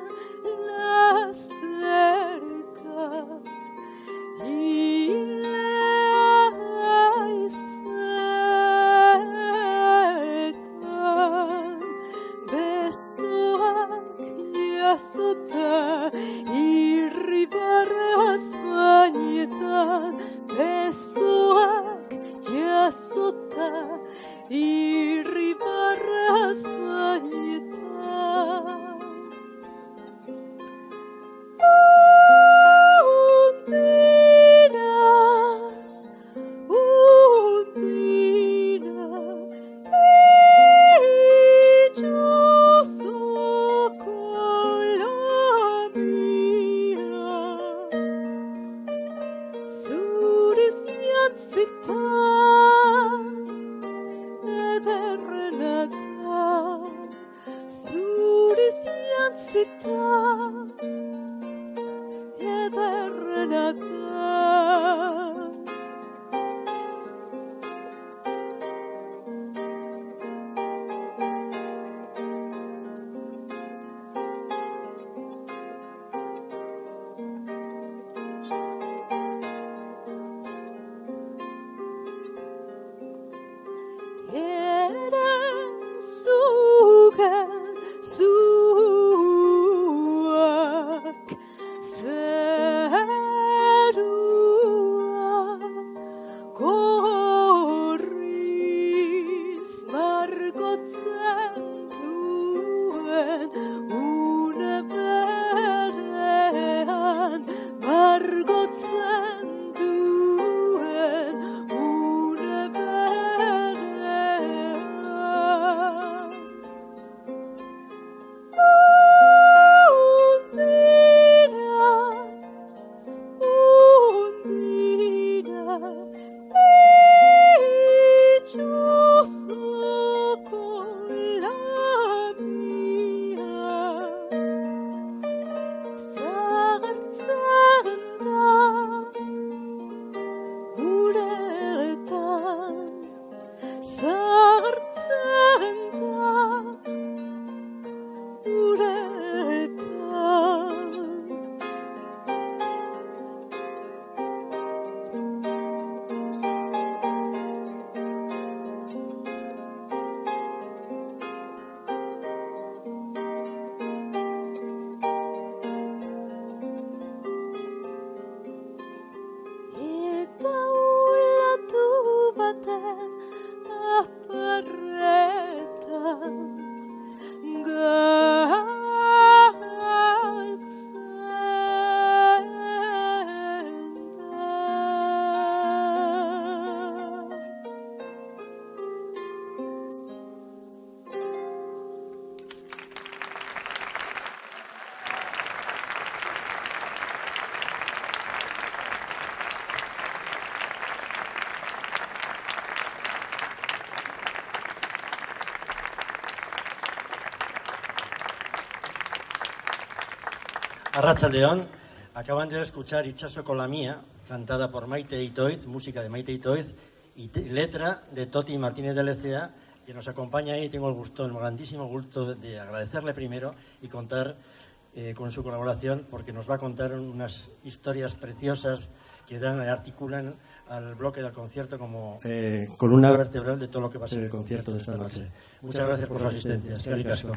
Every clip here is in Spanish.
Arratsaldeon, acaban de escuchar Itxaso con la mía, cantada por Maite Itoiz, música de Maite Itoiz y letra de Toti Martínez de Lecea, que nos acompaña ahí. Tengo el grandísimo gusto de agradecerle primero y contar con su colaboración, porque nos va a contar unas historias preciosas que articulan al bloque del concierto como columna vertebral de todo lo que va a ser el concierto de esta noche. Muchas gracias por su asistencia. Eskerrik asko.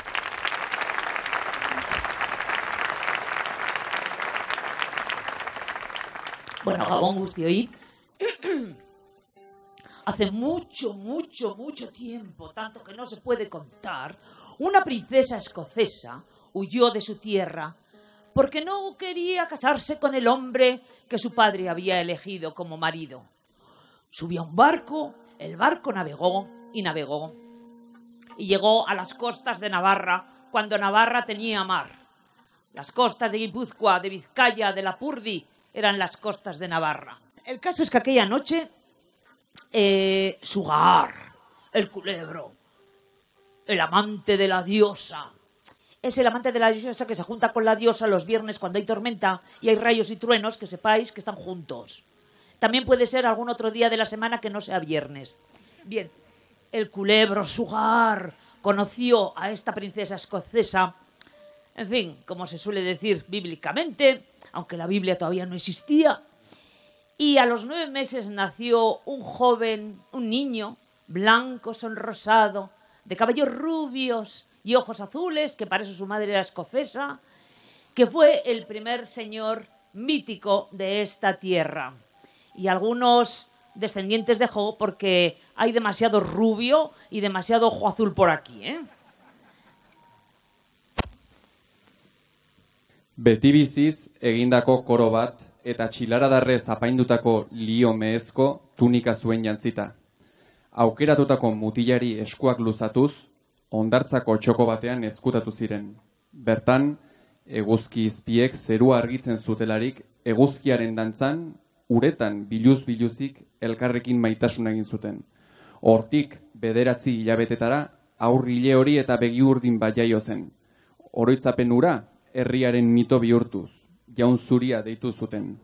Bueno, Gabón guztioi. Hace mucho tiempo, tanto que no se puede contar, una princesa escocesa huyó de su tierra porque no quería casarse con el hombre que su padre había elegido como marido. Subió a un barco, el barco navegó y llegó a las costas de Navarra cuando Navarra tenía mar. Las costas de Guipúzcoa, de Vizcaya, de Lapurdi eran las costas de Navarra. El caso es que aquella noche Sugar, el culebro, el amante de la diosa, es el amante de la diosa que se junta con la diosa los viernes cuando hay tormenta y hay rayos y truenos, que sepáis que están juntos. También puede ser algún otro día de la semana que no sea viernes. Bien, el culebro Sugar conoció a esta princesa escocesa En fin, como se suele decir bíblicamente, aunque la Biblia todavía no existía. Y a los 9 meses nació un joven, un niño, blanco, sonrosado, de cabellos rubios y ojos azules, que para eso su madre era escocesa, que fue el primer señor mítico de esta tierra. Y algunos descendientes de Job, porque hay demasiado rubio y demasiado ojo azul por aquí, ¿eh? Beti biziz egindako koro bat eta txilaradarrez apaindutako lio mehezko tunika zuen jantzita. Aukeratutako mutilari eskuak luzatuz, hondartzako txoko batean ezkutatu ziren. Bertan, eguzki izpiek zerua argitzen zutelarik, eguzkiaren dantzan, uretan biluz-biluzik elkarrekin maitasun egin zuten. Hortik 9 hilabetetara, aurrile hori eta begi urdin bat jaio zen. Oroitzapen hura, herriaren mito bihurtuz, jaun zuria deitu zuten.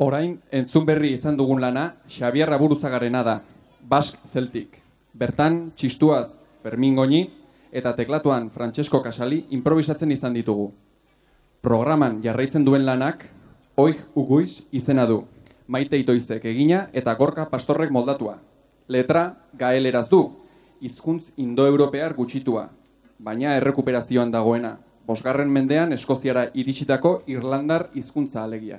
Orain, entzun berri izan dugun lana, Xabier Aburuzagarena da, Basque Celtic. Bertan, txistuaz Fermin Goñi eta teklatuan Francesco Casali improvisatzen izan ditugu. Programan jarraitzen duen lanak, Oig Uguiz izena du, Maite Itoizek egina eta Gorka Pastorrek moldatua. Letra, gaeleraz du, hizkuntz indoeuropear gutxitua, baina errekuperazioan dagoena, 5. mendean Eskoziara iritsitako irlandar hizkuntza alegia.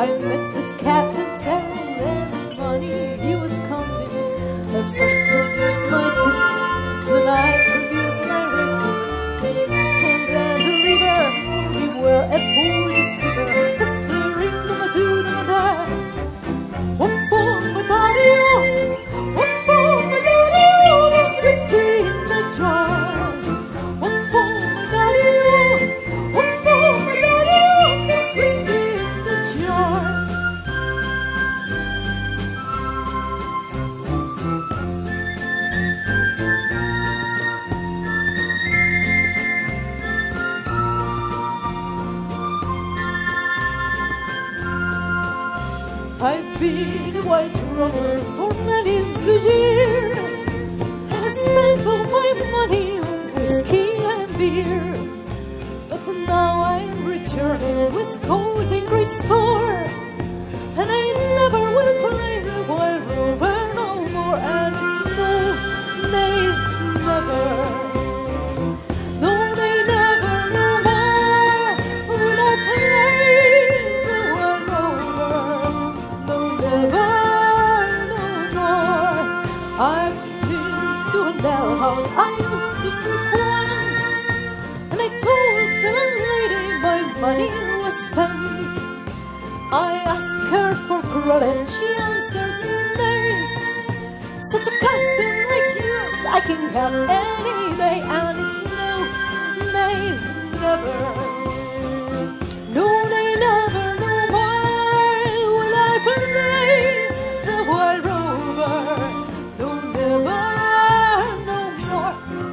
I met with Captain Farrell and the money he was counting. I first produced my pistol, then I produced my rifle. Saying stand and deliver, we were a police silver. Pursuing them to them die. What for my daddy, oh? What for my daddy, oh? There's whiskey in the jar. What for my daddy, oh? What for my daddy, oh? There's whiskey in the jar. I've been a white robber for many's the year, and I spent all my money on whiskey and beer. But now I'm returning with gold in great store, and I never will play the wild rover no more. And it's no, nay, never. No, nay, never, no more will I play the wild rover. No, never, no more. I went into an alehouse I used to frequent, and I told the landlady my money was spent. I asked her for credit, she answered me nay. Such a custom like yours I can have any day, and it's no, nay, never. No, nay, never, no more will I play the wild rover. No, never, no more.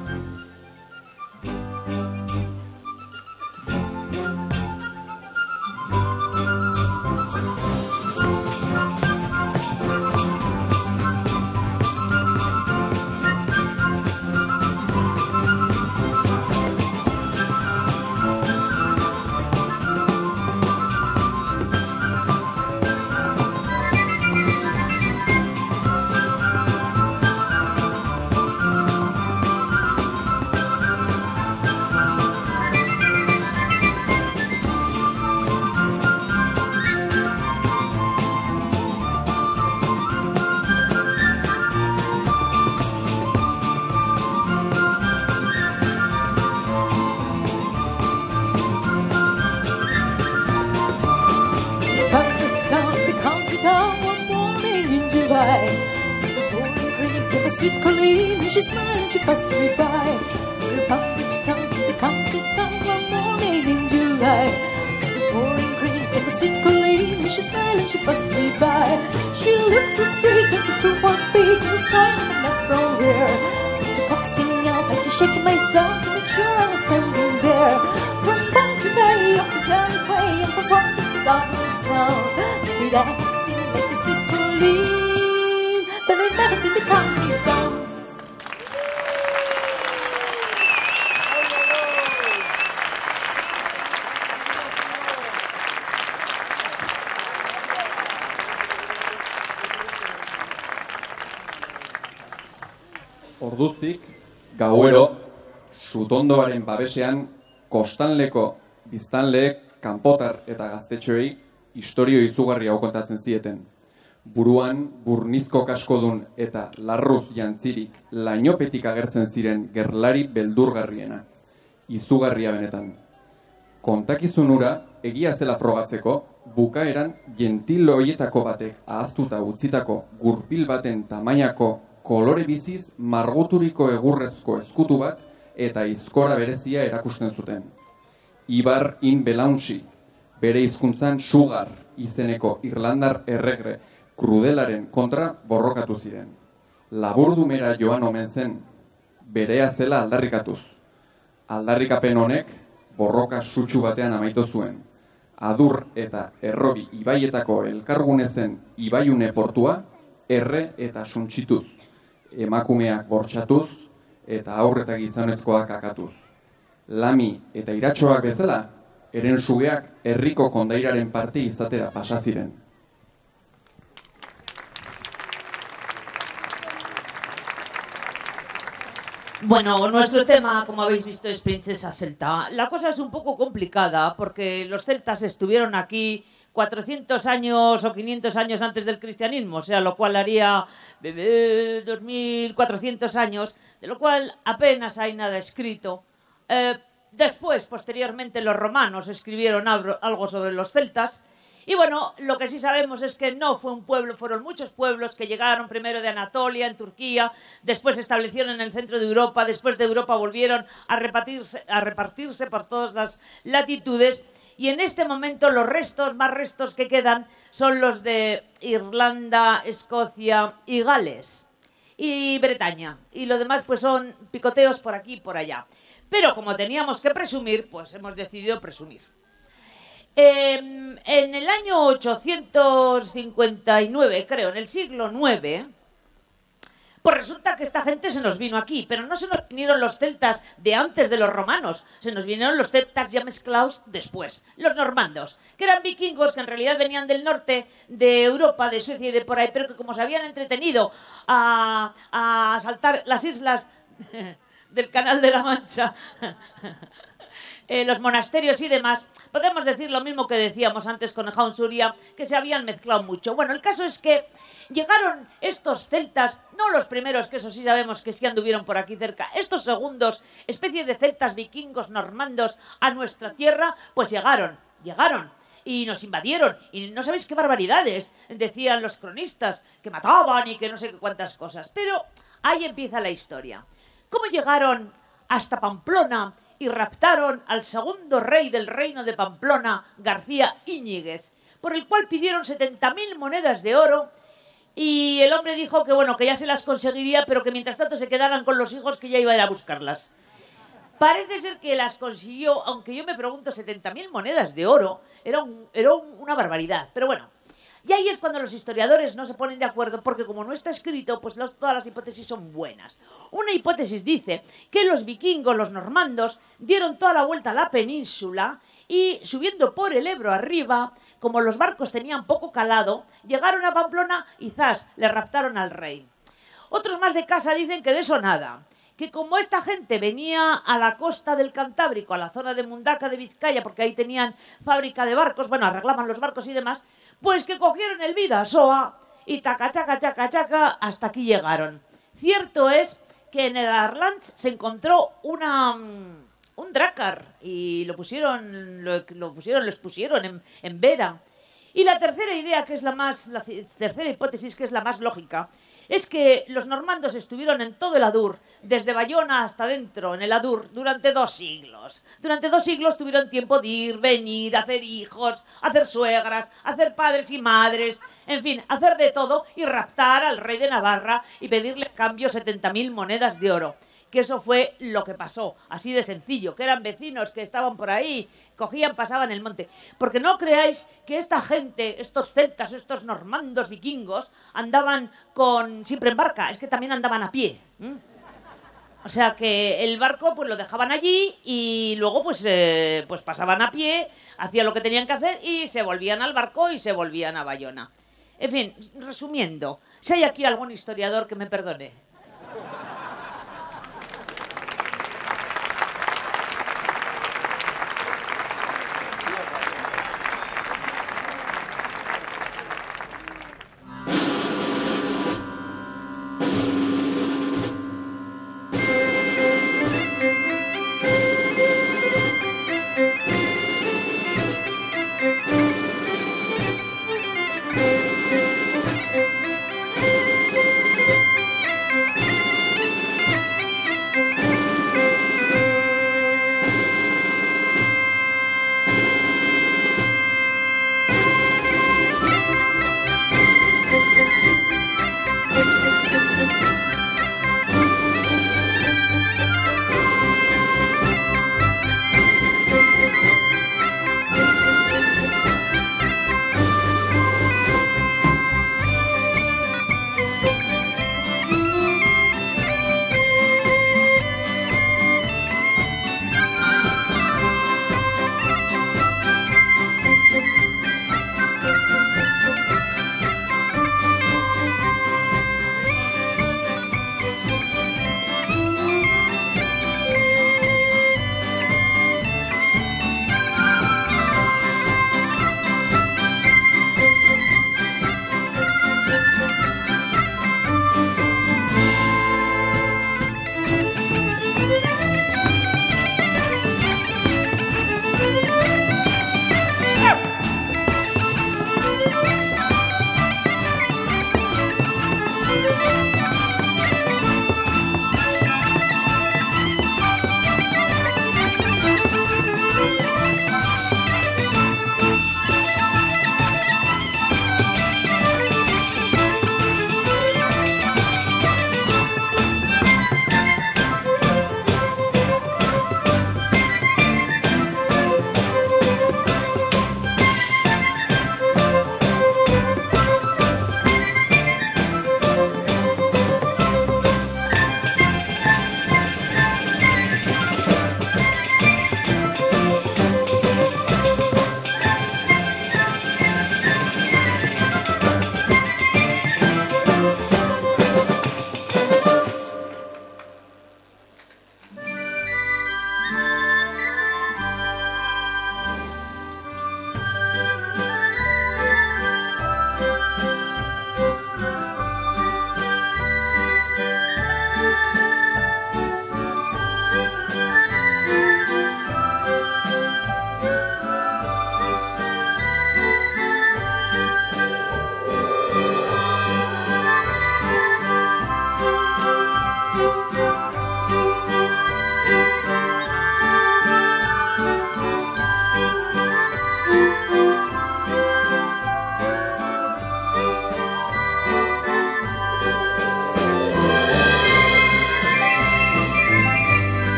Sweet Colleen, and she smiled and she passed me by. The Pumper's town, the country town, one morning in July. The pouring green and the sweet Colleen, and she smiled and she passed me by. She looks so sweet and to 1 feet inside the metro here. Such a coaxing out and to shaking myself to make sure I was standing there. From Bounty Bay up to Derry Quay and from London to downtown, relaxing like the sweet Colleen. Then I met in the country town. Orduztik, gauero, sutondoaren babesean, kostanleko biztanleek, kanpotar eta gaztetxoei istorio izugarri hau kontatzen zieten. Buruan, burnizko kaskodun eta larruz jantzirik lainopetik agertzen ziren gerlari beldurgarriena. Izugarria benetan. Kontakizun hura, egia zela frogatzeko, bukaeran gentil horietako batek ahaztuta utzitako gurpil baten tamainako kolore biziz margoturiko egurrezko eskutu bat eta izkora berezia erakusten zuten. Ibar in Belaunsi, bere hizkuntzan Sugar izeneko Irlandar erregre krudelaren kontra borrokatu ziren. Laburdumera joan omen zen, berea zela aldarrikatuz. Aldarrikapen honek borroka sutsu batean amaitu zuen. Adur eta Errobi ibaietako elkargune zen Ibaiune portua, erre eta suntsituz. Emakumeak bortxatuz eta haur eta gizonezkoak akatuz. Lami eta iratxoak bezala, eren sugeak herriko kondairaren parte izatera pasa ziren. Bueno, nuestro tema, como habéis visto, es Princesa Celta. La cosa es un poco complicada porque los celtas estuvieron aquí 400 años o 500 años antes del cristianismo, o sea, lo cual haría 2400 años, de lo cual apenas hay nada escrito. Después, posteriormente, los romanos escribieron algo sobre los celtas. Y bueno, lo que sí sabemos es que no fue un pueblo, fueron muchos pueblos que llegaron primero de Anatolia, en Turquía, después se establecieron en el centro de Europa, después de Europa volvieron a repartirse por todas las latitudes. Y en este momento los más restos que quedan son los de Irlanda, Escocia y Gales y Bretaña. Y lo demás pues son picoteos por aquí y por allá. Pero como teníamos que presumir, pues hemos decidido presumir. En el año 859, creo, en el siglo IX, pues resulta que esta gente se nos vino aquí, pero no se nos vinieron los celtas de antes de los romanos, se nos vinieron los celtas ya mezclados después, los normandos, que eran vikingos que en realidad venían del norte de Europa, de Suecia y de por ahí, pero que como se habían entretenido a saltar las islas del Canal de la Mancha, los monasterios y demás, podemos decir lo mismo que decíamos antes con Jaun Suria, que se habían mezclado mucho. Bueno, el caso es que llegaron estos celtas, no los primeros, que eso sí sabemos que sí anduvieron por aquí cerca, estos segundos, especie de celtas vikingos normandos a nuestra tierra, pues llegaron y nos invadieron, y no sabéis qué barbaridades decían los cronistas, que mataban y que no sé cuántas cosas, pero ahí empieza la historia. ¿Cómo llegaron hasta Pamplona y raptaron al segundo rey del reino de Pamplona, García Íñiguez, por el cual pidieron 70.000 monedas de oro? Y el hombre dijo que bueno, que ya se las conseguiría, pero que mientras tanto se quedaran con los hijos, que ya iba a ir a buscarlas. Parece ser que las consiguió, aunque yo me pregunto, 70.000 monedas de oro, era una barbaridad. Pero bueno, y ahí es cuando los historiadores no se ponen de acuerdo, porque como no está escrito, pues todas las hipótesis son buenas. Una hipótesis dice que los vikingos, los normandos, dieron toda la vuelta a la península y subiendo por el Ebro arriba, como los barcos tenían poco calado, llegaron a Pamplona y ¡zas!, le raptaron al rey. Otros más de casa dicen que de eso nada, que como esta gente venía a la costa del Cantábrico, a la zona de Mundaca de Vizcaya, porque ahí tenían fábrica de barcos, bueno, arreglaban los barcos y demás, pues que cogieron el Bidasoa y taca, chaca, chaca, chaca, hasta aquí llegaron. Cierto es que en el Arlanz se encontró un drácar y los pusieron en Vera. Y la tercera idea, que es la tercera hipótesis, que es la más lógica, es que los normandos estuvieron en todo el Adur, desde Bayona hasta dentro, en el Adur, durante 2 siglos. Durante 2 siglos tuvieron tiempo de ir, venir, hacer hijos, hacer suegras, hacer padres y madres, en fin, hacer de todo y raptar al rey de Navarra y pedirle a cambio 70.000 monedas de oro. Que eso fue lo que pasó, así de sencillo, que eran vecinos que estaban por ahí, cogían, pasaban el monte. Porque no creáis que esta gente, estos celtas, estos normandos vikingos, andaban siempre en barca, es que también andaban a pie. O sea que el barco pues lo dejaban allí y luego pues pasaban a pie, hacían lo que tenían que hacer y se volvían al barco y se volvían a Bayona. En fin, resumiendo, si hay aquí algún historiador que me perdone.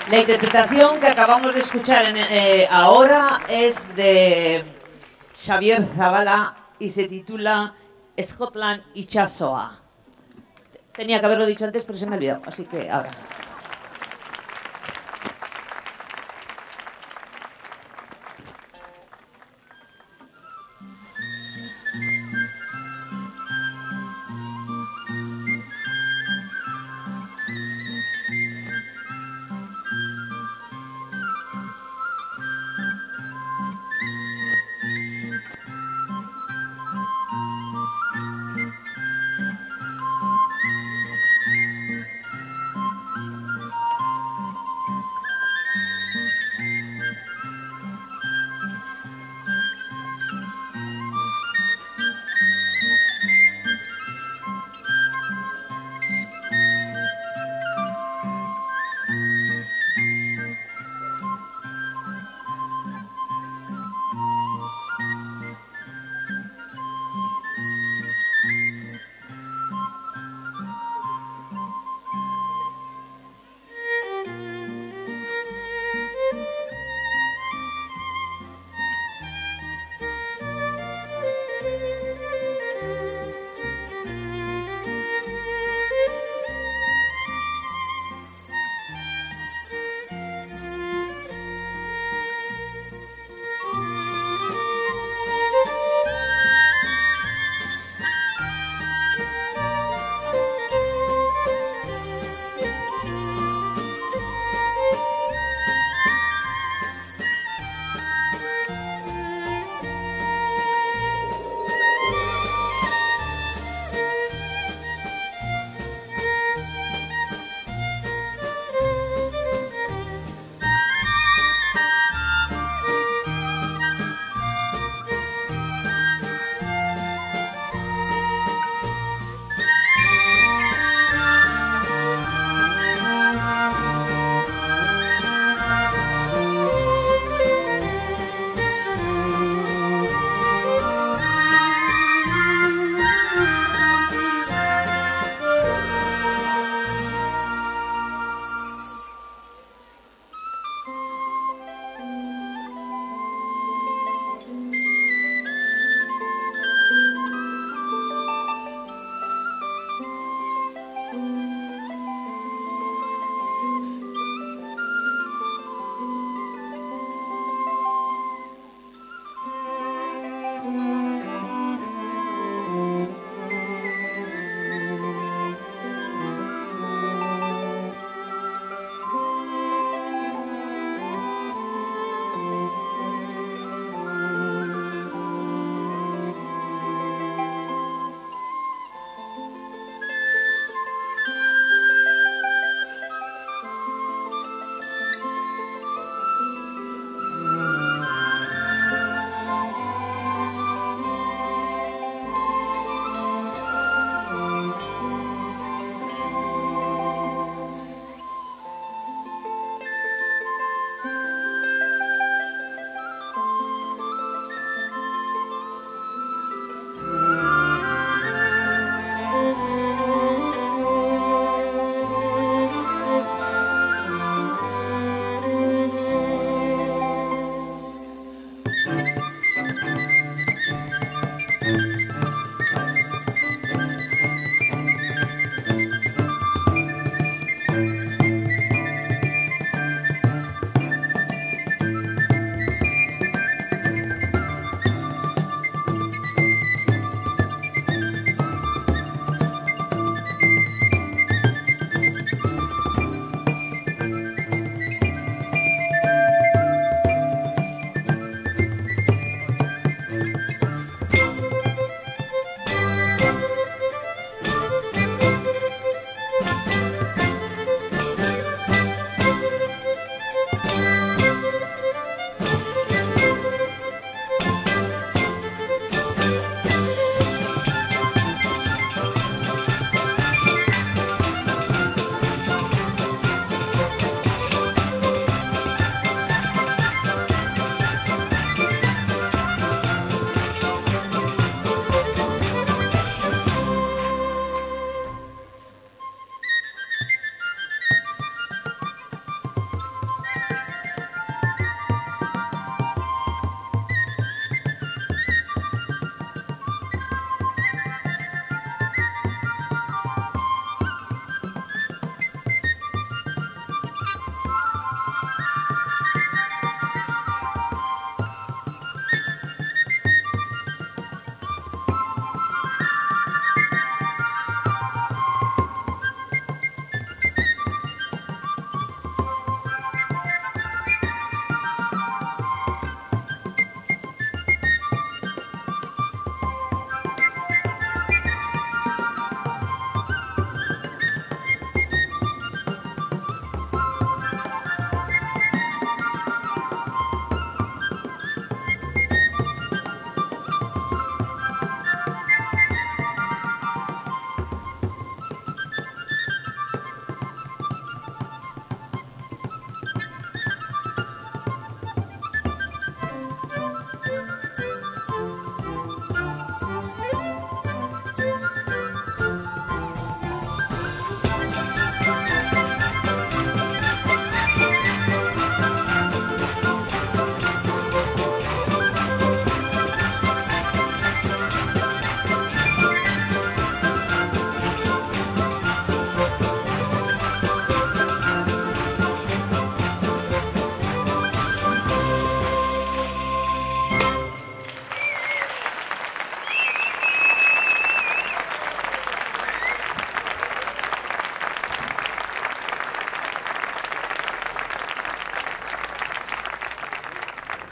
La interpretación que acabamos de escuchar ahora es de Xavier Zabala y se titula Scotland Itxasoa. Tenía que haberlo dicho antes, pero se me ha olvidado, así que ahora.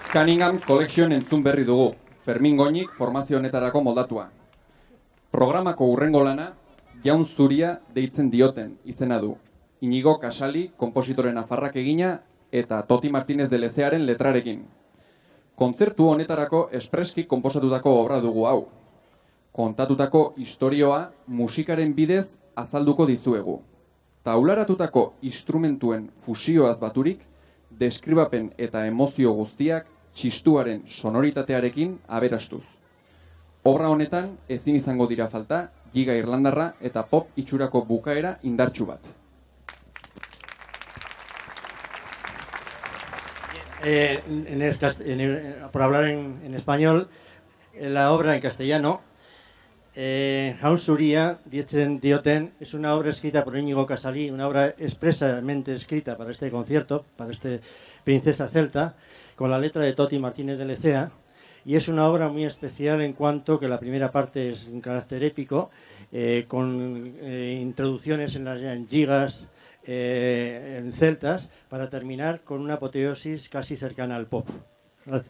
Cunningham Collection entzun berri dugu, Fermin Goñik formazio honetarako moldatua. Programako hurrengo lana, Jaun Zuria deitzen dioten izena du. Inigo Kasali, konpositore nafarrak egina, eta Toti Martínez de Lezearen letrarekin. Kontzertu honetarako espreski konposatutako obra dugu hau. Kontatutako istorioa musikaren bidez azalduko dizuegu. Taularatutako instrumentuen fusioaz baturik, deskribapen eta emozio guztiak txistuaren sonoritatearekin aberastuz. Obra honetan ezin izango dira falta, giga irlandarra eta pop itxurako bukaera indartsu bat. Por hablar en español, la obra en castellano, Jaun Zuria deitzen dioten, es una obra escrita por Íñigo Casalí, una obra expresamente escrita para este concierto, para este Princesa Celta, con la letra de Toti Martínez de Lecea, y es una obra muy especial en cuanto que la primera parte es un carácter épico, con introducciones en gigas, en celtas, para terminar con una apoteosis casi cercana al pop. Gracias.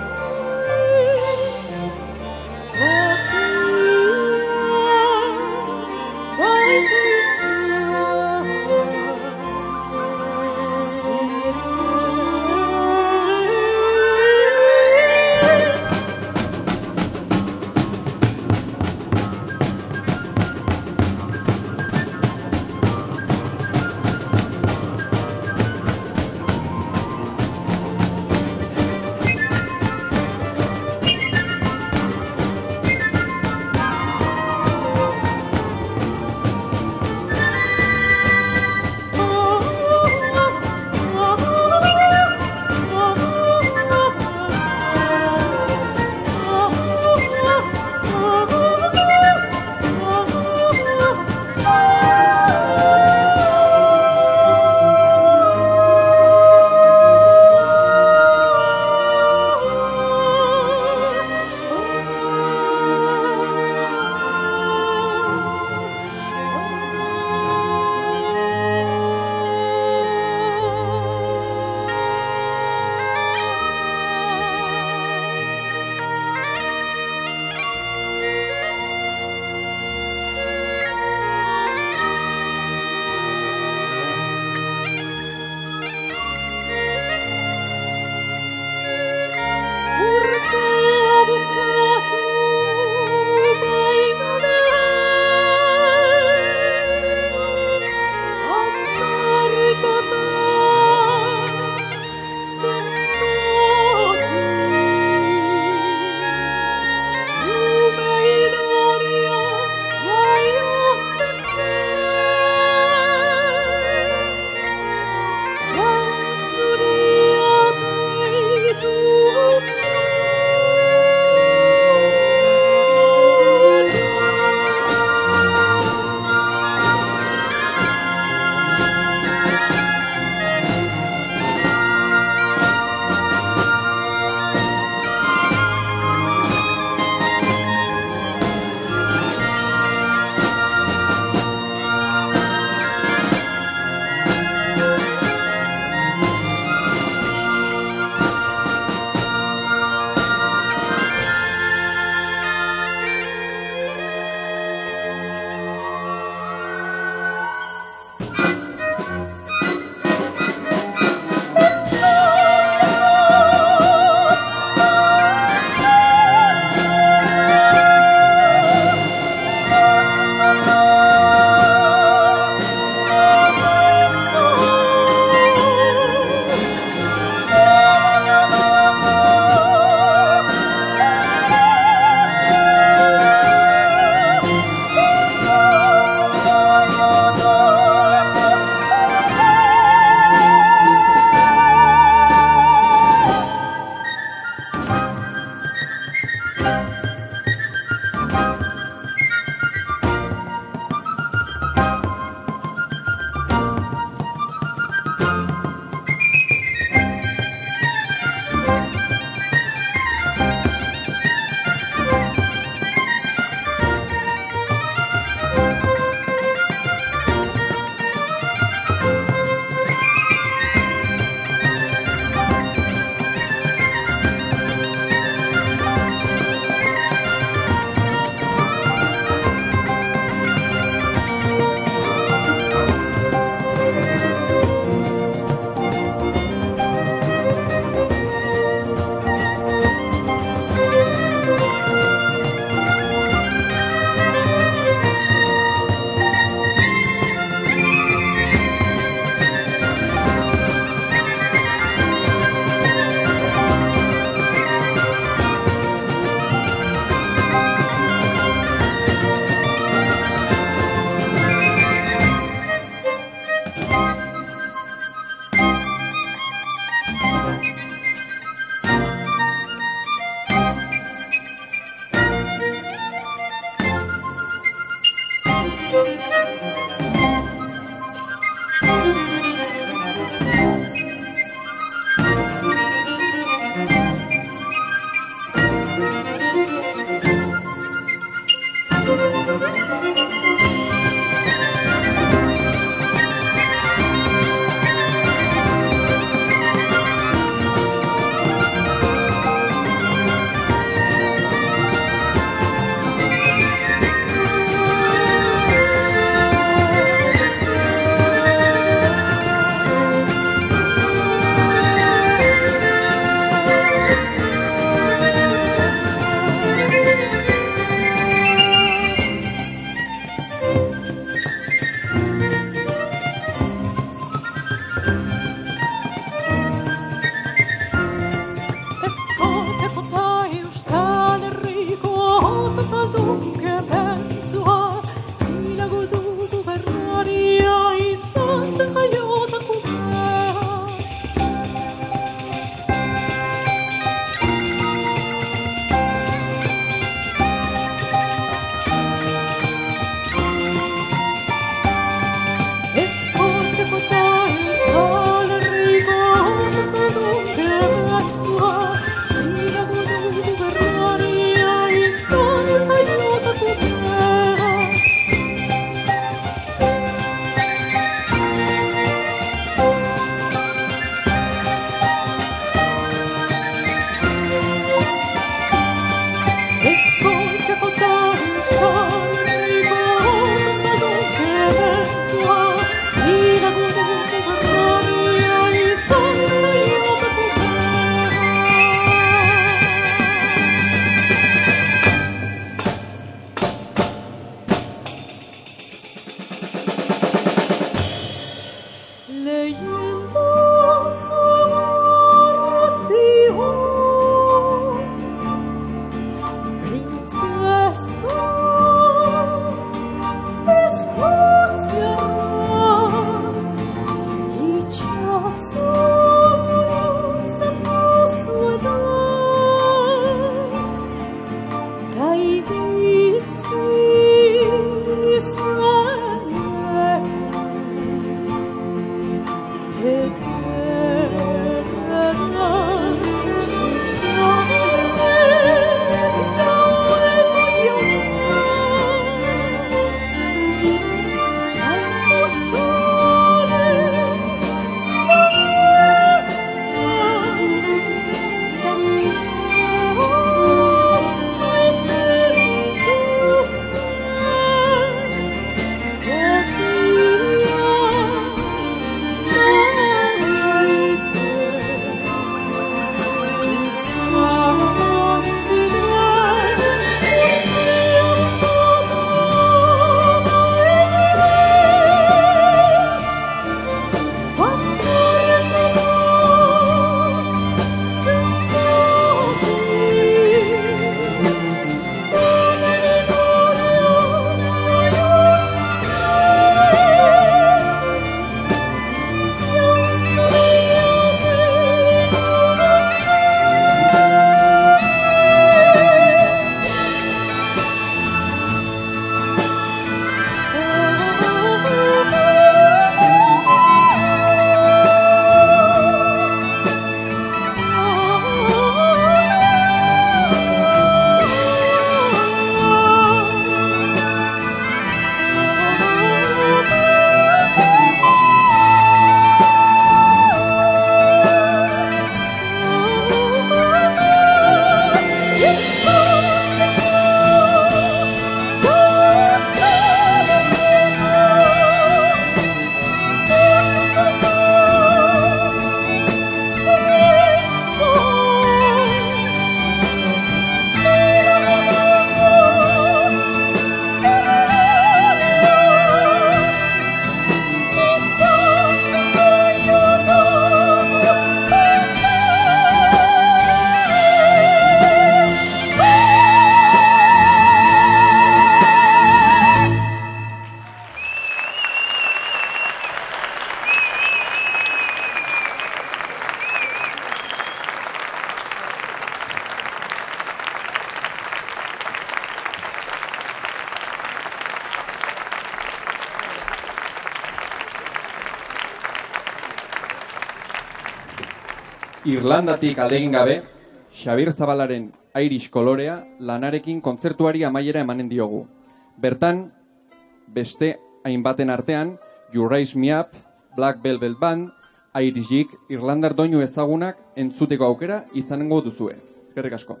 Irlandatik aldegin gabe, Xabier Zabalaren Irish kolorea lanarekin kontzertuari amaiera emanen diogu. Bertan, beste hainbaten artean, You Raise Me Up, Black Velvet Band, Irish Jig, Irlandar doinu ezagunak entzuteko aukera izango duzue. Eskerrik asko.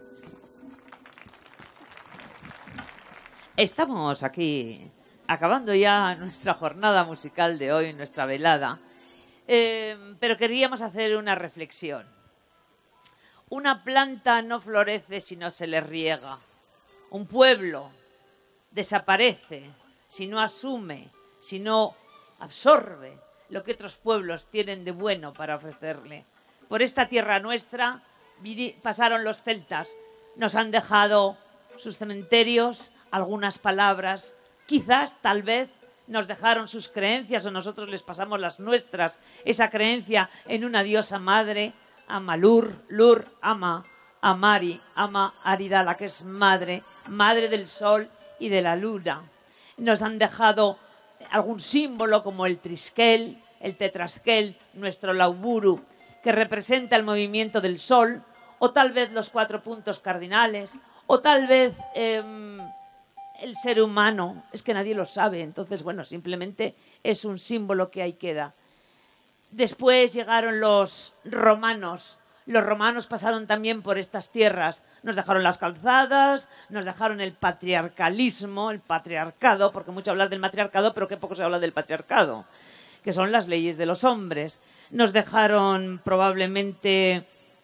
Estamos aquí acabando ya nuestra jornada musical de hoy, nuestra velada, pero queríamos hacer una reflexión. Una planta no florece si no se le riega. Un pueblo desaparece si no asume, si no absorbe lo que otros pueblos tienen de bueno para ofrecerle. Por esta tierra nuestra pasaron los celtas, nos han dejado sus cementerios, algunas palabras, quizás, tal vez, nos dejaron sus creencias o nosotros les pasamos las nuestras, esa creencia en una diosa madre, ama Lur, ama a Mari, ama Aridala, que es madre, madre del sol y de la luna. Nos han dejado algún símbolo como el triskel, el tetraskel, nuestro lauburu, que representa el movimiento del sol, o tal vez los 4 puntos cardinales, o tal vez el ser humano, es que nadie lo sabe, entonces bueno, simplemente es un símbolo que ahí queda. Después llegaron los romanos pasaron también por estas tierras, nos dejaron las calzadas, nos dejaron el patriarcalismo, el patriarcado, porque mucho hablar del matriarcado, pero qué poco se habla del patriarcado, que son las leyes de los hombres. Nos dejaron probablemente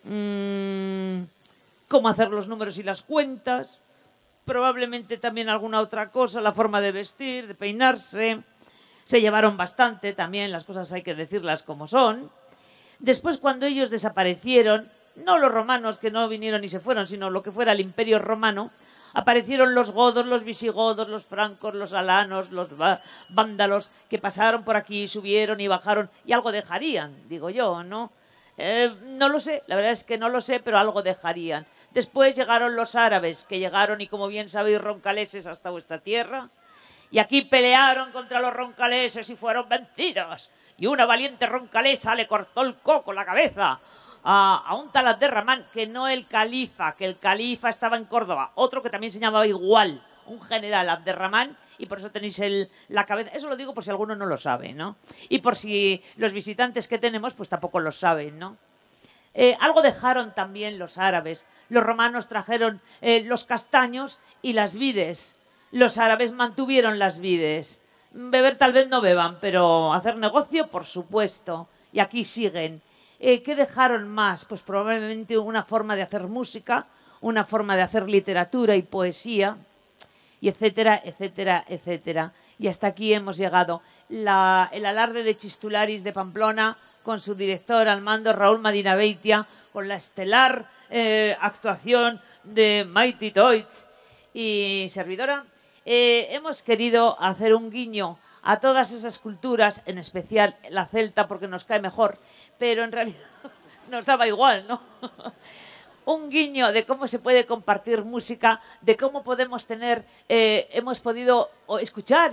cómo hacer los números y las cuentas, probablemente también alguna otra cosa, la forma de vestir, de peinarse. Se llevaron bastante también, las cosas hay que decirlas como son. Después, cuando ellos desaparecieron, no los romanos que no vinieron y se fueron, sino lo que fuera el Imperio Romano, aparecieron los godos, los visigodos, los francos, los alanos, los vándalos, que pasaron por aquí, subieron y bajaron, y algo dejarían, digo yo, ¿no? No lo sé, la verdad es que no lo sé, pero algo dejarían. Después llegaron los árabes, que llegaron, y como bien sabéis, roncaleses hasta vuestra tierra, y aquí pelearon contra los roncaleses y fueron vencidos. Y una valiente roncalesa le cortó el coco, la cabeza, a un tal Abderramán, que no el califa, que el califa estaba en Córdoba, otro que también se llamaba igual, un general, Abderramán, y por eso tenéis la cabeza. Eso lo digo por si alguno no lo sabe, ¿no? Y por si los visitantes que tenemos, pues tampoco lo saben, ¿no? Algo dejaron también los árabes. Los romanos trajeron los castaños y las vides. Los árabes mantuvieron las vides. Beber tal vez no beban, pero hacer negocio, por supuesto. Y aquí siguen. ¿Qué dejaron más? Pues probablemente una forma de hacer música, una forma de hacer literatura y poesía, y etcétera, etcétera, etcétera. Y hasta aquí hemos llegado. El alarde de Chistularis de Pamplona, con su director al mando, Raúl Madinabeitia, con la estelar actuación de Mighty Toys y servidora, hemos querido hacer un guiño a todas esas culturas, en especial la celta, porque nos cae mejor, pero en realidad nos daba igual, ¿no? Un guiño de cómo se puede compartir música, de cómo podemos tener, hemos podido escuchar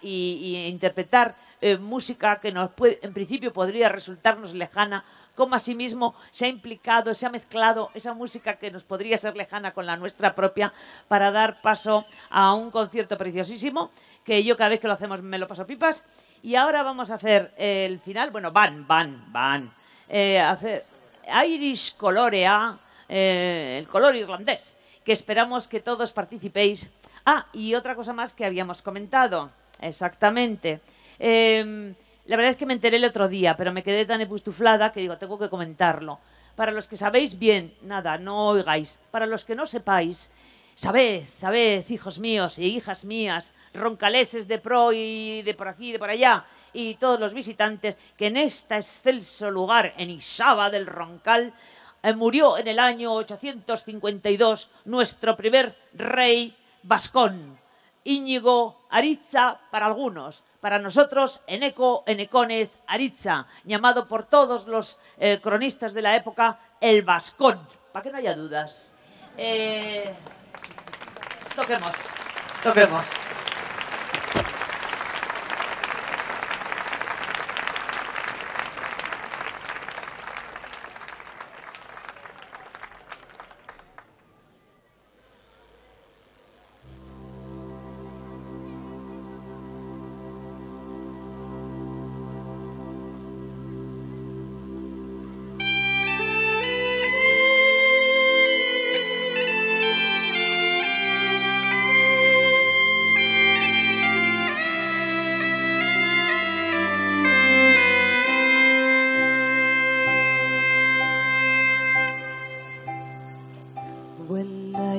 y interpretar música que en principio podría resultarnos lejana, cómo asimismo se ha implicado, se ha mezclado esa música que nos podría ser lejana con la nuestra propia para dar paso a un concierto preciosísimo, que yo cada vez que lo hacemos me lo paso pipas. Y ahora vamos a hacer el final, bueno, hacer Irish Colorea, el color irlandés, que esperamos que todos participéis. Y otra cosa más que habíamos comentado, exactamente. La verdad es que me enteré el otro día, pero me quedé tan epustuflada que digo, tengo que comentarlo. Para los que sabéis bien, nada, no oigáis. Para los que no sepáis, sabed, hijos míos y hijas mías, roncaleses de pro y de por aquí y de por allá, y todos los visitantes, que en este excelso lugar, en Isaba del Roncal, murió en el año 852 nuestro primer rey vascón, Íñigo Aritza para algunos, para nosotros Enecones Aritza, llamado por todos los cronistas de la época el Vascón, para que no haya dudas. Toquemos.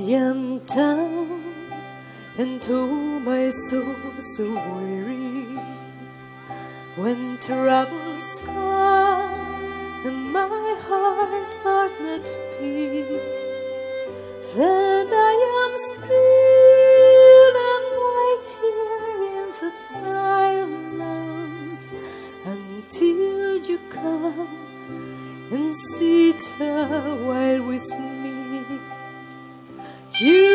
am down and oh my soul so weary. When troubles come and my heart does not beat, then I am still and wait here in the silence until you come and sit a while with me. You